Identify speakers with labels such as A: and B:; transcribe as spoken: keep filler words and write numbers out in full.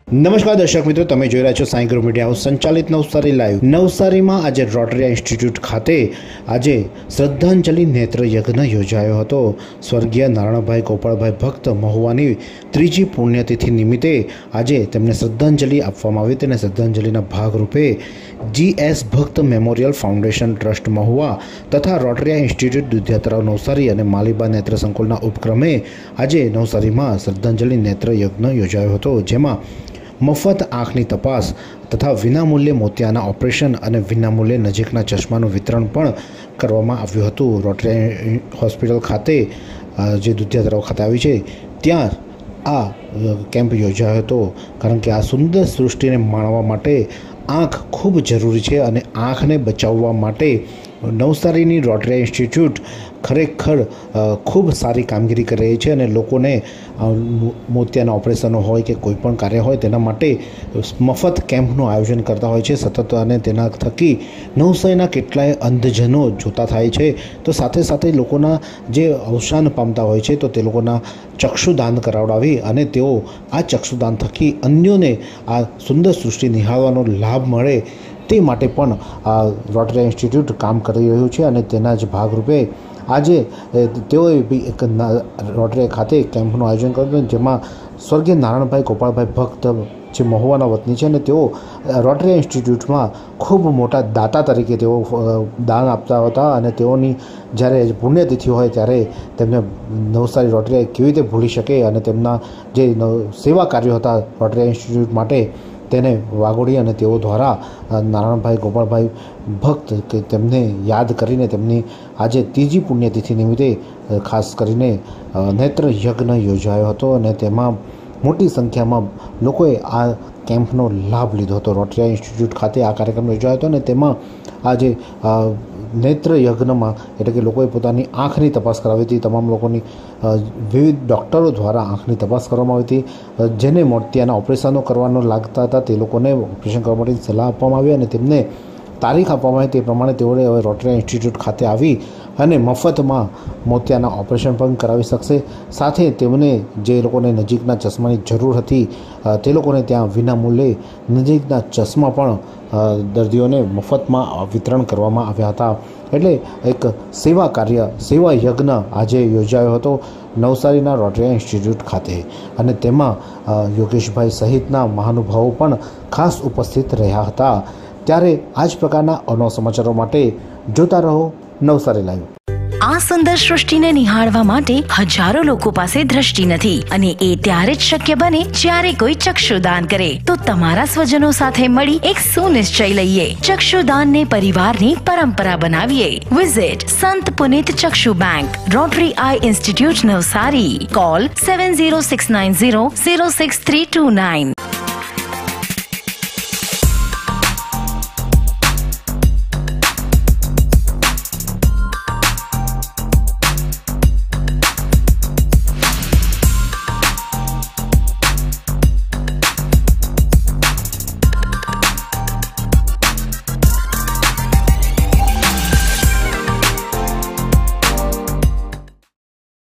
A: નમસ્કાર દર્શક મિત્રો, તમે જોઈ રહ્યા છો સાઈ ગ્રુપ મીડિયા હાઉસ સંચાલિત નવસારી લાઈવ। નવસારીમાં આજે રોટરી ઇન્સ્ટિટ્યૂટ ખાતે આજે શ્રદ્ધાંજલિ નેત્ર યજ્ઞ યોજાયો હતો। સ્વર્ગીય નારાયણભાઈ ગોપાળભાઈ ભક્ત મહુવાની ત્રીજી પુણ્યતિથિ નિમિત્તે આજે તેમને શ્રદ્ધાંજલિ આપવામાં આવી। તેને શ્રદ્ધાંજલિના ભાગરૂપે જીએસ ભક્ત મેમોરિયલ ફાઉન્ડેશન ટ્રસ્ટ મહુવા તથા રોટરી ઇન્સ્ટિટ્યૂટ દુધિયા તળાવ નવસારી અને માલીબા નેત્ર સંકુલના ઉપક્રમે આજે નવસારીમાં શ્રદ્ધાંજલિ નેત્ર યજ્ઞ યોજાયો હતો, જેમાં મફત આંખની તપાસ તથા વિનામૂલ્યે મોતિયાના ઓપરેશન અને વિનામૂલ્યે નજીકના ચશ્માનું વિતરણ પણ કરવામાં આવ્યું હતું। રોટરી હોસ્પિટલ ખાતે જે દુધિયા તળાવ ખાતે આવી છે ત્યાં આ કેમ્પ યોજાયો હતો, કારણ કે આ સુંદર સૃષ્ટિને માણવા માટે આંખ ખૂબ જરૂરી છે અને આંખને બચાવવા માટે નવસારીની રોટરી ઇન્સ્ટિટ્યૂટ ખરેખર ખૂબ સારી કામગીરી કરી રહી છે અને લોકોને મોતિયાના ઓપરેશનો હોય કે કોઈ પણ કાર્ય હોય તેના માટે મફત કેમ્પનું આયોજન કરતા હોય છે સતત, અને તેના થકી નવસારીના કેટલાય અંધજનો જોતા થાય છે। તો સાથે સાથે લોકોના જે અવસાન પામતા હોય છે તો તે લોકોના ચક્ષુદાન કરાવડાવી અને તેઓ આ ચક્ષુદાન થકી અન્યોને આ સુંદર સૃષ્ટિ નિહાળવાનો લાભ મળે તે માટે પણ આ રોટરી ઇન્સ્ટિટ્યૂટ કામ કરી રહ્યું છે અને તેના જ ભાગરૂપે આજે તેઓએ બી એક રોટરી ખાતે કેમ્પનું આયોજન કર્યું, જેમાં સ્વર્ગીય નારાયણભાઈ ગોપાળભાઈ ભક્ત જે મહુવાના વતની છે અને તેઓ રોટરી ઇન્સ્ટિટ્યૂટમાં ખૂબ મોટા દાતા તરીકે તેઓ દાન આપતા હતા અને તેઓની જ્યારે પુણ્યતિથિ હોય ત્યારે તેમને નવસારી રોટરી કેવી રીતે ભૂલી શકે અને તેમના જે સેવા કાર્યો હતા રોટરી ઇન્સ્ટિટ્યૂટ માટે તેને વાગોડી અને તેઓ દ્વારા નારાયણભાઈ ગોપાળભાઈ ભક્ત કે તેમને યાદ કરીને તેમની આજે ત્રીજી પુણ્યતિથિ નિમિત્તે ખાસ કરીને નેત્ર યજ્ઞ યોજાયો હતો અને તેમાં મોટી સંખ્યામાં લોકોએ આ કેમ્પનો લાભ લીધો હતો। રોટરી ઇન્સ્ટિટ્યૂટ ખાતે આ કાર્યક્રમ યોજાયો હતો અને તેમાં આજે નેત્ર યજ્ઞમાં એટલે કે લોકોએ પોતાની આંખની તપાસ કરાવી હતી। તમામ લોકોની વિવિધ ડૉક્ટરો દ્વારા આંખની તપાસ કરવામાં આવી હતી। જેને મોતિયાના ઓપરેશનો કરવાનો લાગતા હતા તે લોકોને ઓપરેશન કરવા માટે સલાહ આપવામાં આવી અને તેમને તારીખ આપવામાં આવી, તે પ્રમાણે તેઓએ હવે રોટરી ઇન્સ્ટિટ્યૂટ ખાતે આવી અને મફતમાં મોતિયાના ઓપરેશન પણ કરાવી શકશે। સાથે તેમને જે લોકોને નજીકના ચશ્માની જરૂર હતી તે લોકોને ત્યાં વિનામૂલ્યે નજીકના ચશ્મા પણ દર્દીઓને મફતમાં વિતરણ કરવામાં આવ્યા હતા। એટલે એક સેવા કાર્ય સેવા યજ્ઞ આજે યોજાયો હતો નવસારીના રોટરી ઇન્સ્ટિટ્યૂટ ખાતે અને તેમાં યોગેશભાઈ સહિતના મહાનુભાવો પણ ખાસ ઉપસ્થિત રહ્યા હતા। ત્યારે આ જ પ્રકારના અનોખા સમાચારો માટે જોતા રહો નવસારી લાઈવ।
B: આ સુંદર સૃષ્ટિને નિહાળવા માટે હજારો લોકો પાસે દ્રષ્ટિ નથી અને એ ત્યારે જ શક્ય બને જ્યારે કોઈ ચક્ષુદાન કરે। તો તમારા સ્વજનો સાથે મળી એક સુનિશ્ચય લઈએ, ચક્ષુદાનને પરિવારની પરંપરા બનાવીએ। Visit Sant Punit Chakshu bank, rotary eye institute Navsari. Call seven zero six nine zero zero six three two nine.